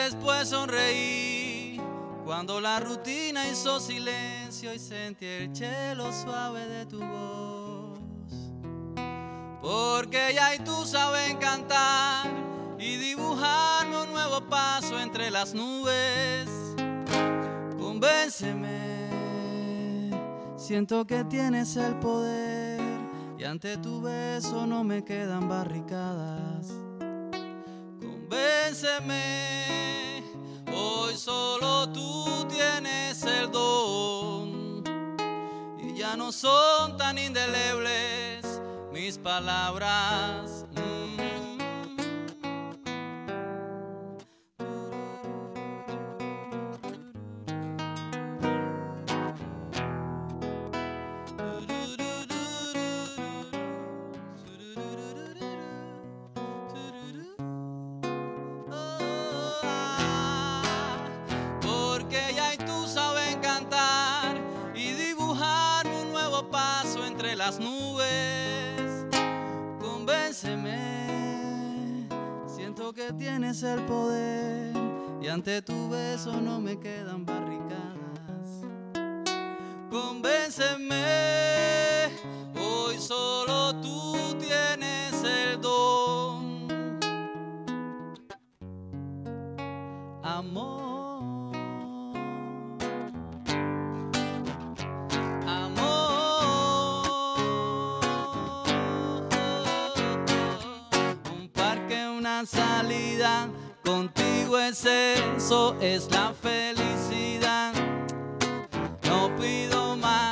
después sonreí cuando la rutina hizo silencio y sentí el cielo suave de tu voz. Porque ella y tú saben cantar y dibujarme un nuevo paso entre las nubes. Convénceme, siento que tienes el poder y ante tu beso no me quedan barricadas. Convénceme, hoy solo tú tienes el don y ya no son tan indelebles mis palabras. Porque ella y tú saben cantar y dibujar un nuevo paso entre las nubes. Convénceme, siento que tienes el poder y ante tu beso no me quedan barricadas. Convénceme, hoy solo tú tienes el don. Amor, amor. Un parque, una salida, contigo es eso, es la felicidad. No pido más.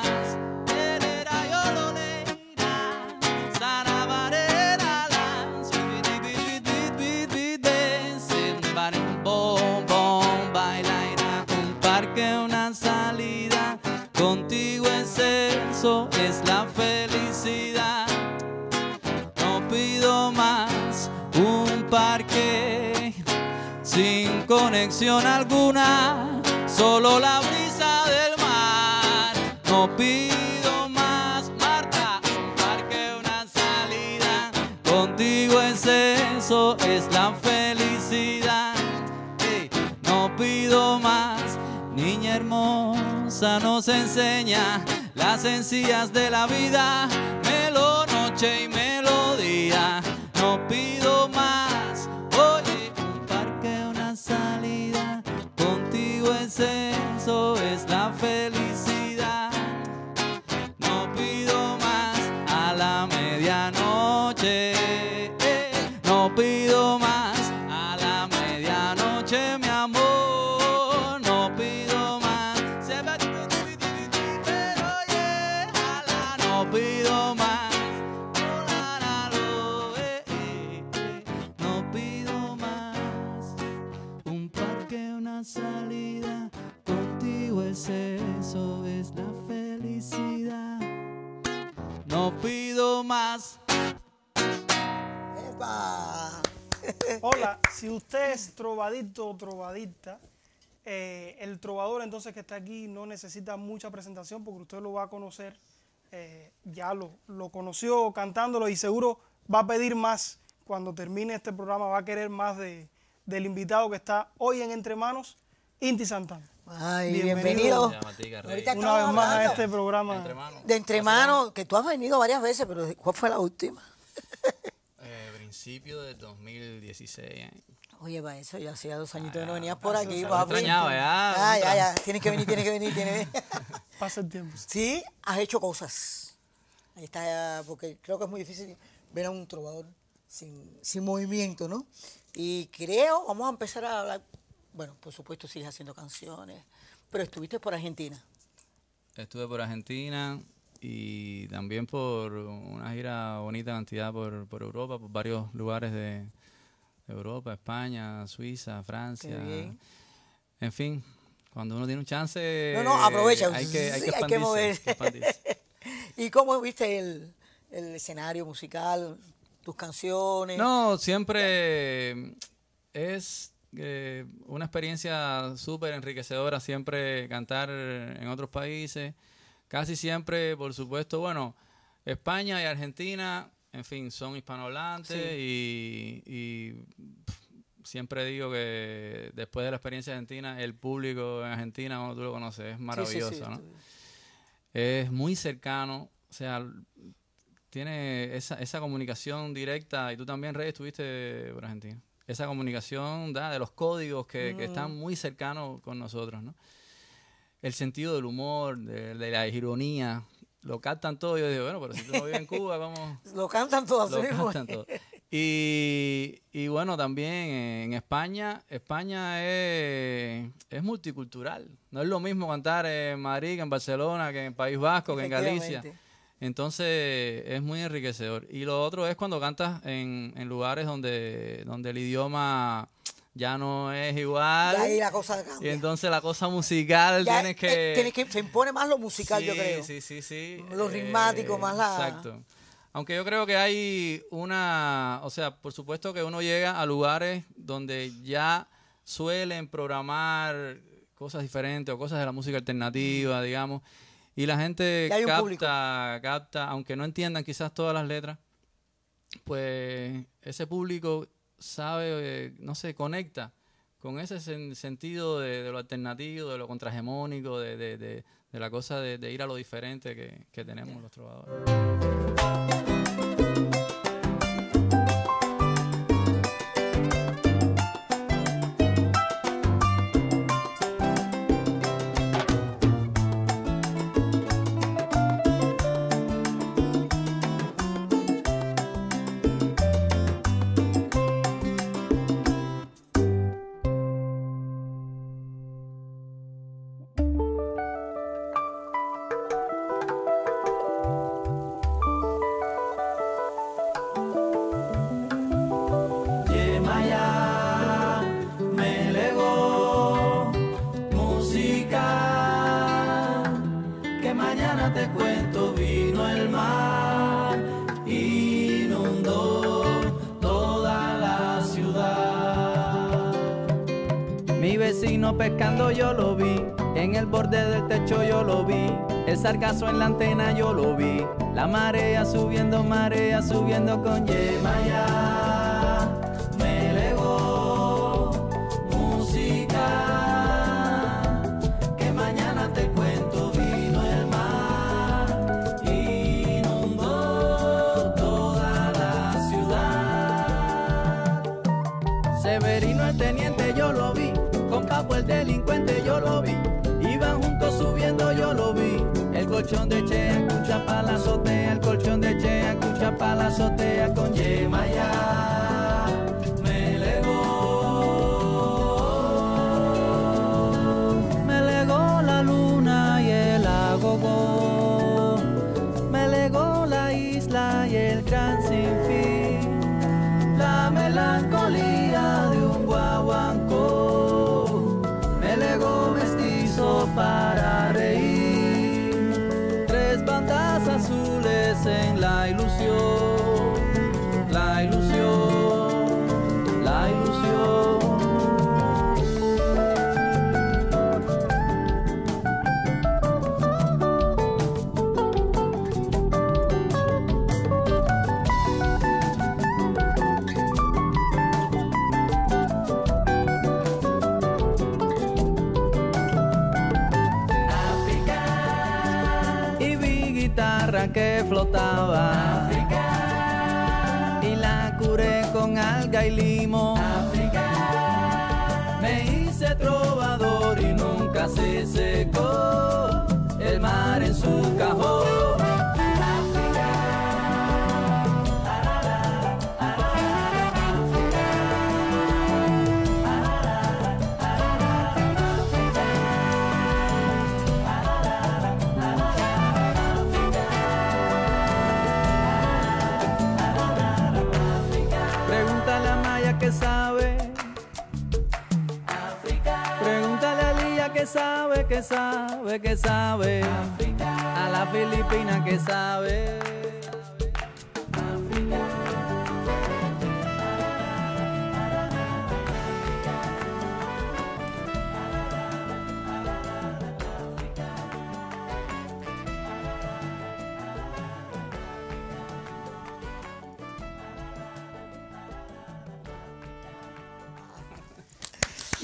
Una salida, contigo es eso, es la felicidad. No pido más. Un parque sin conexión alguna, solo la brisa del mar. No pido más, Marta. Un parque, una salida, contigo es eso, es la felicidad. Hey, no pido más. Niña hermosa nos enseña las sencillas de la vida, melo, noche y melodía. No pido más. Oye, un parque, una salida, contigo es eso, es la felicidad. No pido más. A la medianoche, no pido más. A la medianoche, mi amor. No pido más, no pido más. Un parque, una salida, contigo es eso, es la felicidad. No pido más. ¡Epa! Hola, si usted es trovadito o trovadita, el trovador entonces que está aquí no necesita mucha presentación porque usted lo va a conocer. Ya lo conoció cantándolo y seguro va a pedir más cuando termine este programa, va a querer más del invitado que está hoy en Entre Manos, Inti Santana. Ay, bienvenido. Una vez más a este programa de Entre Manos, que tú has venido varias veces, pero ¿cuál fue la última? Principio del 2016. Oye, para eso ya hacía 2 añitos que no venías por aquí. Me extrañaba ya. Ya. Tienes que venir. Pasa el tiempo. Sí, has hecho cosas. Ahí está, porque creo que es muy difícil ver a un trovador sin movimiento, ¿no? Y creo, vamos a empezar a hablar, bueno, por supuesto sigues haciendo canciones, pero estuviste por Argentina. Estuve por Argentina y también por una gira bonita cantidad por Europa, por varios lugares de Europa, España, Suiza, Francia. Qué bien. En fin, cuando uno tiene un chance, aprovecha. Hay que expandirse, hay que mover. expandirse. ¿Y cómo viste el escenario musical, tus canciones? No, siempre es una experiencia súper enriquecedora, siempre cantar en otros países. Casi siempre, por supuesto, bueno, España y Argentina, en fin, son hispanohablantes, sí. y siempre digo que después de la experiencia argentina, el público en Argentina, como tú lo conoces, es maravilloso, Sí, ¿no? Es muy cercano, o sea, tiene esa comunicación directa, y tú también, Rey, estuviste por Argentina. Esa comunicación de los códigos que están muy cercanos con nosotros, ¿no? El sentido del humor, de la ironía, lo captan todo. Yo digo, bueno, pero si tú no vives en Cuba, vamos... Lo cantan todos. Lo cantan todo. Y bueno, también en España es multicultural. No es lo mismo cantar en Madrid que en Barcelona, que en País Vasco, que en Galicia. Entonces es muy enriquecedor. Y lo otro es cuando cantas en lugares donde el idioma ya no es igual. Y ahí la cosa cambia. Y entonces la cosa musical ya tienes que... Se impone más lo musical, sí, yo creo. Sí. Lo ritmático, más la... Exacto. Aunque yo creo que hay o sea, por supuesto que uno llega a lugares donde ya suelen programar cosas diferentes o cosas de la música alternativa, digamos, y la gente capta, aunque no entiendan quizás todas las letras, pues ese público sabe, no sé, conecta con ese sentido de lo alternativo, de lo contrahegemónico, de la cosa de ir a lo diferente que tenemos los trovadores. Pescando yo lo vi, en el borde del techo yo lo vi, el sargazo en la antena yo lo vi, la marea subiendo con Yemaya, me legó música, que mañana te cuento, vino el mar, inundó toda la ciudad. Severino el teniente yo lo vi, con Papo el delincuente yo lo vi, iban juntos subiendo yo lo vi, el colchón de Chea escucha pa' la azotea, el colchón de Chea escucha pa' la azotea con Yemaya, me legó la luna y el agogó, me legó la isla y el gran sinfín, la melancolía de un guaguancó, legó mestizo para reír, 3 bandas azules en la ilusión, la ilusión, la ilusión. Que flotaba África, y la curé con alga y limo África, me hice trovador y nunca se secó el mar en su cajón. Que sabe África, pregúntale a Lía que sabe África, a la Filipina que sabe África.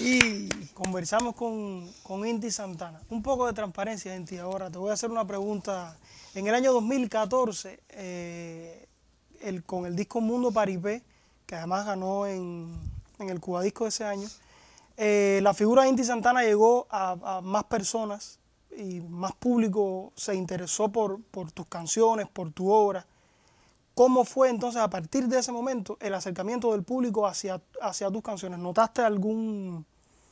Y Conversamos con Inti Santana. Un poco de transparencia, Inti. Ahora te voy a hacer una pregunta. En el año 2014, con el disco Mundo Paripé, que además ganó en el Cubadisco de ese año, la figura de Inti Santana llegó a más personas y más público se interesó por tus canciones, por tu obra. ¿Cómo fue entonces a partir de ese momento el acercamiento del público hacia tus canciones? ¿Notaste alguna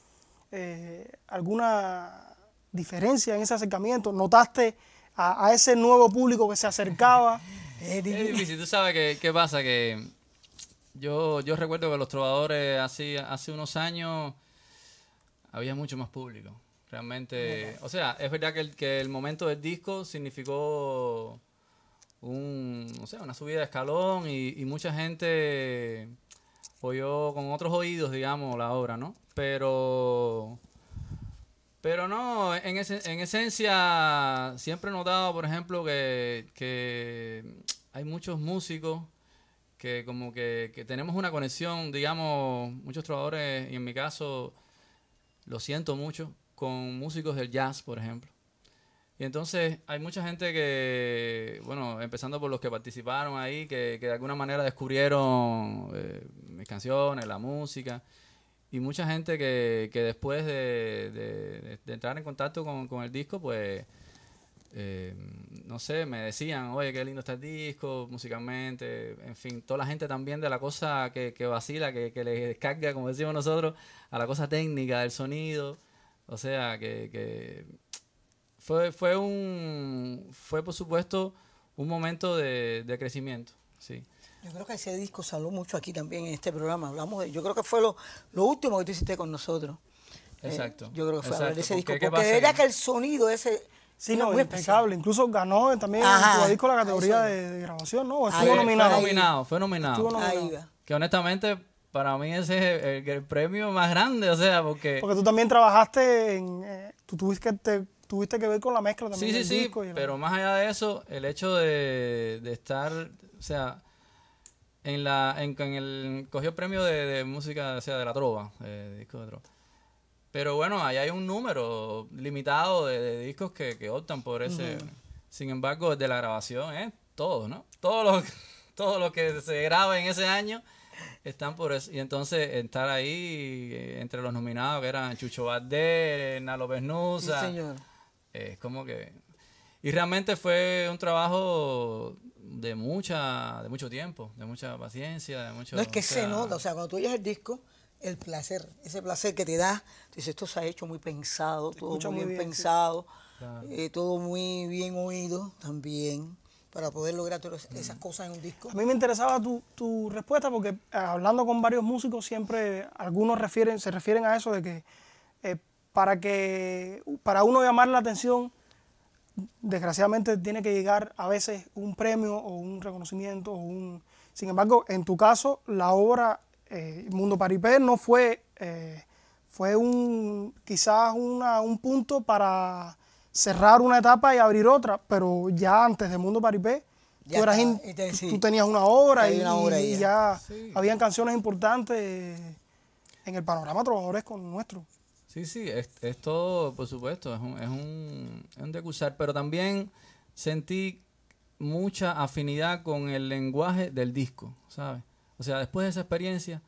diferencia en ese acercamiento? ¿Notaste a ese nuevo público que se acercaba? Es difícil, tú sabes qué pasa, que yo recuerdo que los trovadores hace unos años había mucho más público. Realmente, o sea, es verdad que el momento del disco significó una subida de escalón y mucha gente oyó con otros oídos, digamos, la obra, ¿no? Pero no, en esencia siempre he notado, por ejemplo, que hay muchos músicos que como que tenemos una conexión, digamos, muchos trovadores, y en mi caso lo siento mucho, con músicos del jazz, por ejemplo. Y entonces hay mucha gente que, bueno, empezando por los que participaron ahí, que de alguna manera descubrieron mis canciones, la música, y mucha gente que después de entrar en contacto con el disco, pues, no sé, me decían, oye, qué lindo está el disco, musicalmente, en fin, toda la gente también de la cosa que vacila, que le descarga, como decimos nosotros, a la cosa técnica del sonido, o sea, que fue por supuesto un momento de crecimiento, sí. yo creo que ese disco salió mucho aquí también en este programa. Hablamos yo creo que fue lo último que tú hiciste con nosotros. Exacto. Yo creo que fue hablar de ese disco. ¿Qué Porque pasa? era que el sonido ese. Sí, era no, muy impecable. Incluso ganó también Ajá, en Cubadisco la categoría eso. de grabación, ¿no? ¿O Ahí, estuvo nominado? Fue nominado. Estuvo nominado. Ahí va. Que honestamente, para mí ese es el premio más grande, o sea, porque Porque tú también trabajaste tú tuviste que ver con la mezcla también sí, del sí, disco. pero más allá de eso, el hecho de estar, o sea, cogió el premio de música, o sea, de la trova, disco de trova. Pero bueno, ahí hay un número limitado de discos que optan por ese. Sin embargo, de la grabación, todos, ¿no? Todo lo que se graba en ese año están por eso. Y entonces estar ahí entre los nominados, que eran Chucho Valdés, Nalo Besnusa. Sí, señor. Es como que... Y realmente fue un trabajo de mucho tiempo, de mucha paciencia, de mucho... No es que o se sea, nota, o sea, cuando tú oyes el disco, el placer, ese placer que te da, tú dices, esto se ha hecho muy pensado, todo escucha muy muy bien bien, pensado, Claro. todo muy bien oído también, para poder lograr todas esas cosas en un disco. A mí me interesaba tu respuesta porque hablando con varios músicos siempre algunos se refieren a eso de que para uno llamar la atención, desgraciadamente tiene que llegar a veces un premio o un reconocimiento. Sin embargo, en tu caso, la obra Mundo Paripé no fue quizás un punto para cerrar una etapa y abrir otra, pero ya antes de Mundo Paripé Ya sí. tú tenías una obra Hay una obra y ya. ya Sí. habían canciones importantes en el panorama trovadoresco nuestro. Sí, es todo, por supuesto, es un decursar, pero también sentí mucha afinidad con el lenguaje del disco, ¿sabes? O sea, después de esa experiencia,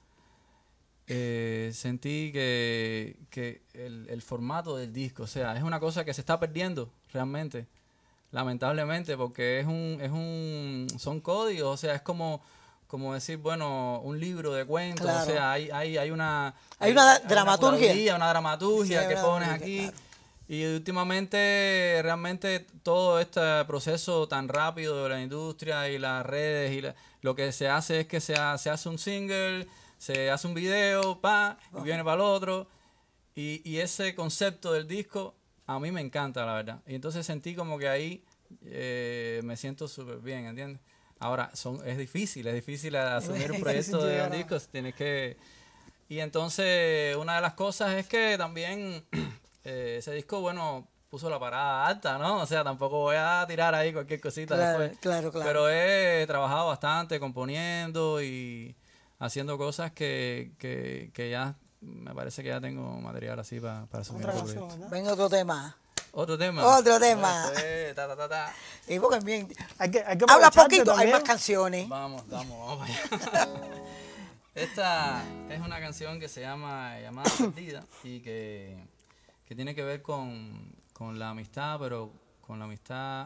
sentí que el formato del disco, o sea, es una cosa que se está perdiendo realmente, lamentablemente, porque son códigos, o sea, es como decir, bueno, un libro de cuentos, Claro. o sea, hay una dramaturgia. una dramaturgia Sí, que hay una pones dramaturgia, aquí. claro. Y últimamente, realmente, todo este proceso tan rápido de la industria y las redes, lo que se hace es que se hace un single, se hace un video, y viene para el otro. Y ese concepto del disco, a mí me encanta, la verdad. Y entonces sentí como que ahí me siento súper bien, ¿entiendes? Ahora, es difícil asumir un proyecto de discos, tienes que... Y entonces, una de las cosas es que también ese disco, bueno, puso la parada alta, ¿no? O sea, tampoco voy a tirar ahí cualquier cosita después. Claro. Pero he trabajado bastante componiendo y haciendo cosas que ya me parece que ya tengo material así para subir Otra otro canción, proyecto. ¿verdad? Venga otro tema. Otro tema. Otro tema. Esto es, ta, ta, ta, ta. Y porque bien, Hay que habla aprovecharte poquito, hay también. más canciones. Vamos para allá. Esta es una canción que se llama Llamada Perdida y que tiene que ver con la amistad, pero con la amistad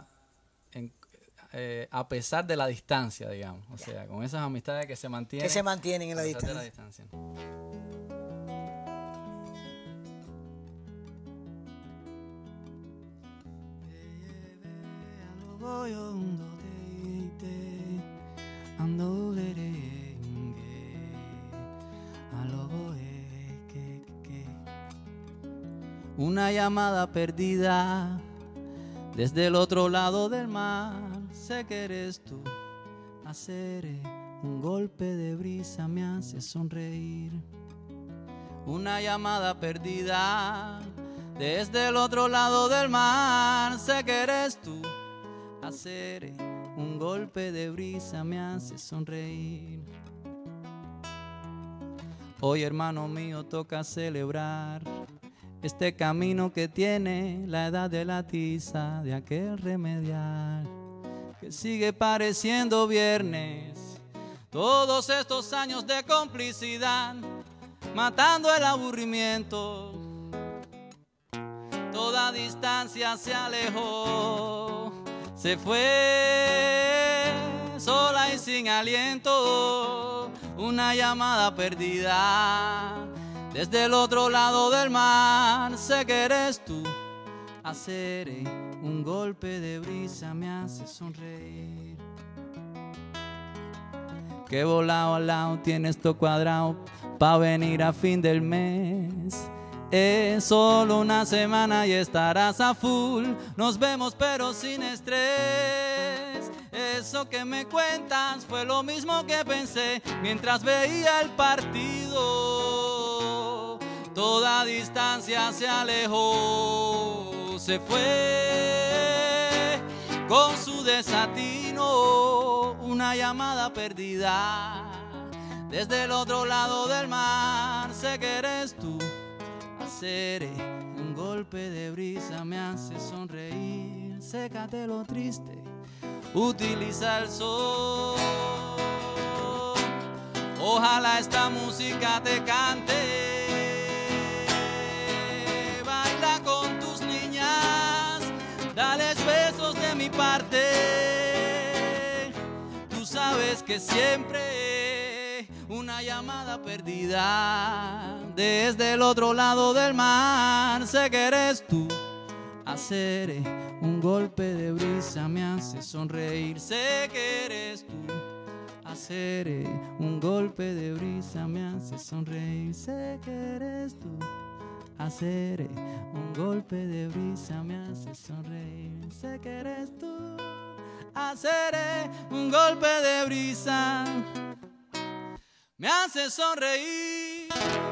a pesar de la distancia, digamos. O sea, con esas amistades que se mantienen. Que se mantienen en la a pesar de la distancia. distancia. Una llamada perdida desde el otro lado del mar. Sé que eres tú. Hacer un golpe de brisa me hace sonreír. Una llamada perdida desde el otro lado del mar. Sé que eres tú. Hacer un golpe de brisa me hace sonreír. Hoy, hermano mío, toca celebrar este camino que tiene la edad de la tiza de aquel remedial, que sigue pareciendo viernes. Todos estos años de complicidad, matando el aburrimiento. Toda distancia se alejó, se fue sola y sin aliento. Una llamada perdida desde el otro lado del mar. Sé que eres tú. Hacer un golpe de brisa me hace sonreír. Que volado al lado tienes todo cuadrado pa' venir a fin del mes. Es solo una semana y estarás a full. Nos vemos pero sin estrés. Eso que me cuentas fue lo mismo que pensé mientras veía el partido. Toda distancia se alejó, se fue con su desatino. Una llamada perdida desde el otro lado del mar. Sé que eres tú. Hacer un golpe de brisa me hace sonreír. Sécate lo triste, utiliza el sol. Ojalá esta música te cante. Baila con tus niñas, dales besos de mi parte. Tú sabes que siempre una llamada perdida desde el otro lado del mar. Sé que eres tú. Hacer un golpe de brisa me hace sonreír. Sé que eres tú. Hacer un golpe de brisa me hace sonreír. Sé que eres tú. Hacer un golpe de brisa me hace sonreír. Sé que eres tú. Hacer un golpe de brisa me hace sonreír.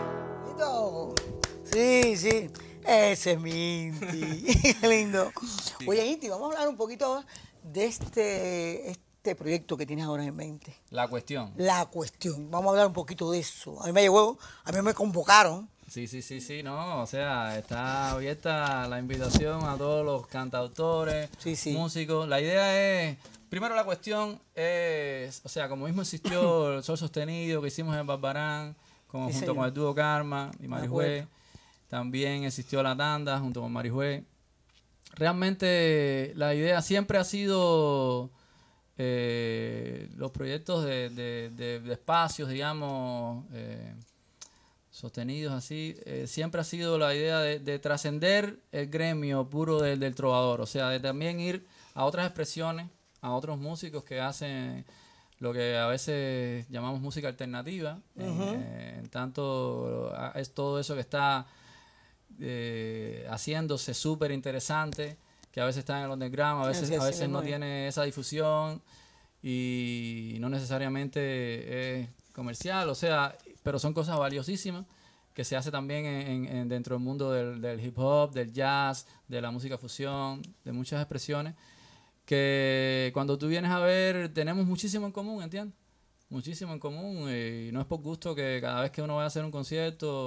Sí, sí. Ese es mi Inti. Qué lindo. Sí. Oye, Inti, vamos a hablar un poquito de este proyecto que tienes ahora en mente. La cuestión. La cuestión. Vamos a hablar un poquito de eso. A mí me llegó, a mí me convocaron. Sí, no, o sea, está abierta la invitación a todos los cantautores, músicos. La idea es, primero la cuestión es, o sea, como mismo existió el Sol Sostenido que hicimos en Barbarán, junto con el dúo Karma y Marijué, también existió La Tanda junto con Marijué. Realmente la idea siempre ha sido los proyectos de espacios, digamos, sostenidos así, siempre ha sido la idea de trascender el gremio puro del trovador, o sea, de también ir a otras expresiones, a otros músicos que hacen lo que a veces llamamos música alternativa, en tanto es todo eso que está haciéndose súper interesante, que a veces está en el underground, a veces no tiene esa difusión y no necesariamente es comercial, o sea, pero son cosas valiosísimas que se hace también dentro del mundo del hip hop, del jazz, de la música fusión, de muchas expresiones, que cuando tú vienes a ver tenemos muchísimo en común, ¿entiendes? Muchísimo en común, y no es por gusto que cada vez que uno va a hacer un concierto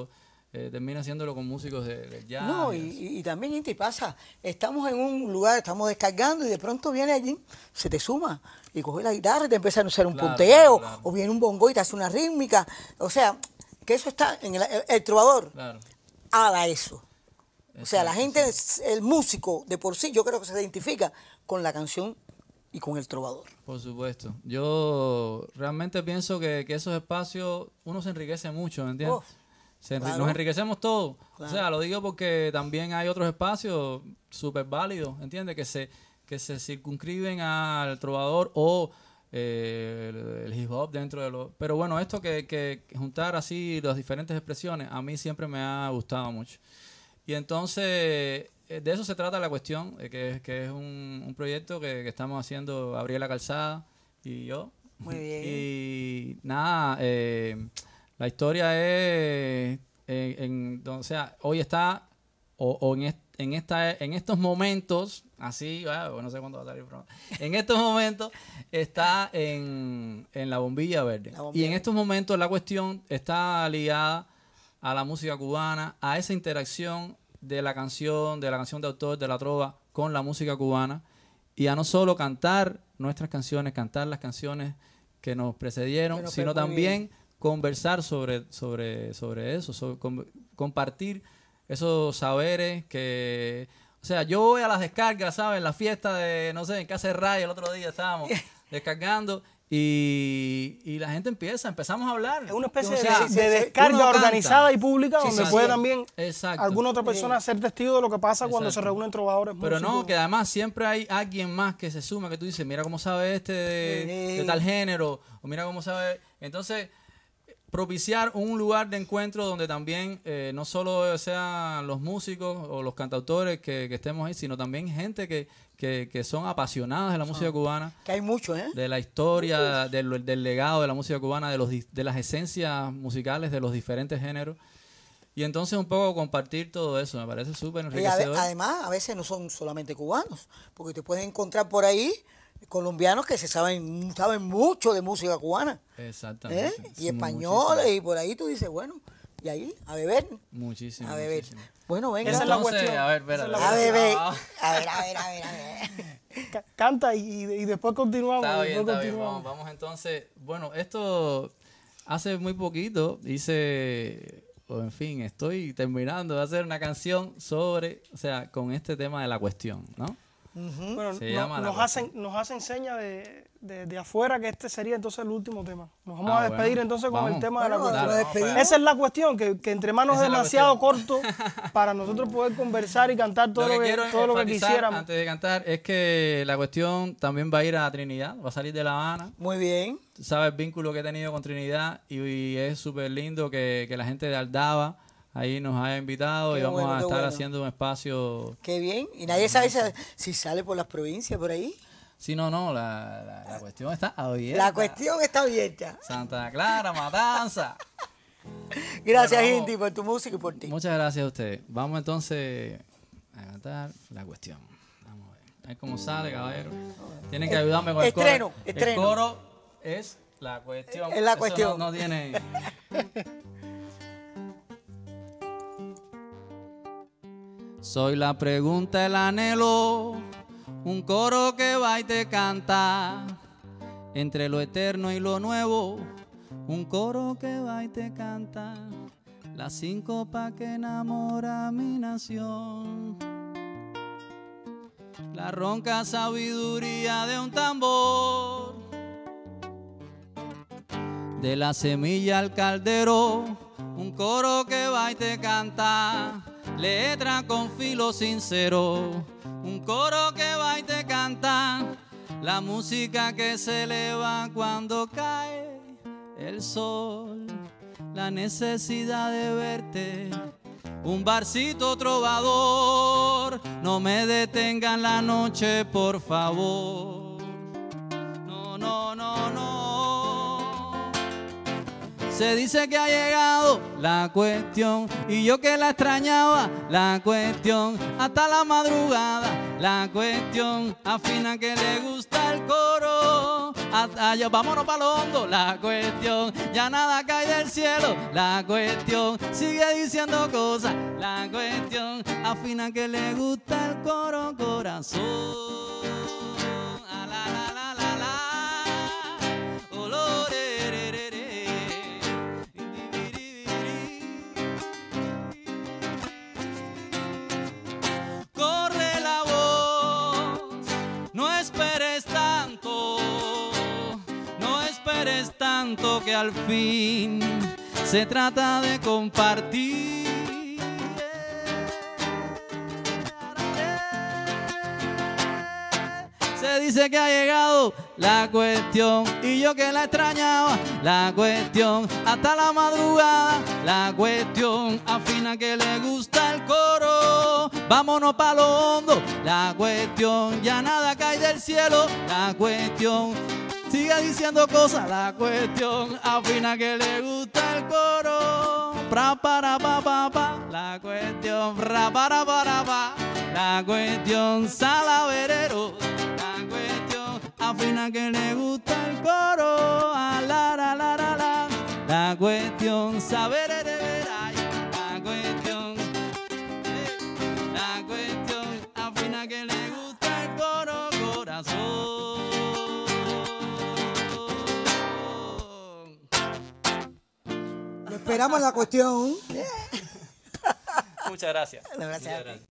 termina haciéndolo con músicos de jazz. No, y también, Inti, pasa, estamos en un lugar, estamos descargando y de pronto viene alguien, se te suma y coge la guitarra y te empieza a hacer un punteo, claro. O viene un bongo y te hace una rítmica. O sea, que eso está en el trovador. Claro. Haga eso. Exacto, o sea, la gente, el músico de por sí, yo creo que se identifica con la canción y con el trovador. Por supuesto. Yo realmente pienso que esos espacios, uno se enriquece mucho, ¿me entiendes? Claro. Nos enriquecemos todos. Claro. O sea, lo digo porque también hay otros espacios súper válidos, ¿entiendes? Que se circunscriben al trovador o el hip hop dentro de lo... Pero bueno, esto que juntar así las diferentes expresiones, a mí siempre me ha gustado mucho. Y entonces, de eso se trata la cuestión, que es un proyecto que estamos haciendo Gabriela Calzada y yo. Muy bien. Y nada, la historia es, o sea, hoy está, en estos momentos, así, no sé cuándo va a salir, pero en estos momentos está en la Bombilla Verde. Y en estos momentos la cuestión está ligada a la música cubana, a esa interacción de la canción de autor, de la trova, con la música cubana, y a no solo cantar nuestras canciones, cantar las canciones que nos precedieron, sino también conversar sobre eso, compartir esos saberes que... O sea, yo voy a las descargas, ¿sabes? En la fiesta de, no sé, en Casa de Ray, el otro día estábamos descargando y la gente empezamos a hablar. Es una especie de descarga organizada y pública donde puede también alguna otra persona ser testigo de lo que pasa cuando se reúnen trovadores. Pero no, que además siempre hay alguien más que se suma, que tú dices, mira cómo sabe este de tal género, o mira cómo sabe... Entonces, propiciar un lugar de encuentro donde también no solo sean los músicos o los cantautores que estemos ahí, sino también gente que son apasionadas de la música cubana. Que hay mucho, de la historia, del legado de la música cubana, de las esencias musicales de los diferentes géneros. Y entonces un poco compartir todo eso, me parece súper enriquecedor. Además, a veces no son solamente cubanos, porque te puedes encontrar por ahí colombianos que saben mucho de música cubana. Exactamente. Y españoles, y por ahí tú dices, bueno, y ahí, a beber. Muchísimo. A beber. Muchísimo. Bueno, venga. Esa es la cuestión. A ver, espérate. A beber. A ver. Canta y después continuamos. Está bien. Vamos entonces. Bueno, esto hace muy poquito estoy terminando de hacer una canción con este tema de la cuestión, ¿no? Bueno, nos hacen seña de afuera que este sería entonces el último tema. Nos vamos a despedir entonces con el tema de la cuestión. Esa es la cuestión, que entre manos es demasiado corto para nosotros poder conversar y cantar todo lo que quisiéramos. Antes de cantar es que la cuestión también va a ir a Trinidad, va a salir de La Habana. Muy bien. Tú sabes el vínculo que he tenido con Trinidad y es súper lindo que la gente de Aldaba ahí nos haya invitado y vamos a estar haciendo un espacio. Qué bien. Y nadie sabe si sale por las provincias por ahí. Sí, no, la cuestión está abierta. La cuestión está abierta. Santa Clara, Matanza. Gracias, Inti, por tu música y por ti. Muchas gracias a ustedes. Vamos entonces a cantar la cuestión. Vamos a ver. A ver cómo sale, caballero. Tienen que ayudarme con el coro. El coro es la cuestión. Es la cuestión. Eso no tiene... Soy la pregunta, el anhelo, un coro que va y te canta, entre lo eterno y lo nuevo, un coro que va y te canta, la síncopa que enamora mi nación, la ronca sabiduría de un tambor, de la semilla al caldero, un coro que va y te canta, letra con filo sincero, un coro que va y te canta, la música que se eleva cuando cae el sol, la necesidad de verte, un barcito trovador, no me detengan la noche, por favor, no. Se dice que ha llegado la cuestión y yo que la extrañaba, la cuestión hasta la madrugada, la cuestión afina que le gusta el coro, allá, vámonos para lo hondo. La cuestión, ya nada cae del cielo. La cuestión, sigue diciendo cosas. La cuestión, afina que le gusta el coro corazón. Ah, la, la, la, la, la. Oh, lo, re, re, re, re. Corre la voz, no esperes tanto, no esperes tanto, que al fin se trata de compartir. Se dice que ha llegado la cuestión y yo que la extrañaba. La cuestión hasta la madrugada. La cuestión afina que le gusta el coro. Vámonos pa' lo hondo. La cuestión ya nada cae del cielo. La cuestión sigue diciendo cosas. La cuestión afina que le gusta el coro. Pra para pa pa pa. La cuestión pra para pa. La cuestión salaverero. La cuestión afina que le gusta el coro. A la la la la la. La cuestión saber de veray. La cuestión afina que le gusta el coro corazón. Lo esperamos en la cuestión. Muchas gracias. Gracias. Muchas gracias.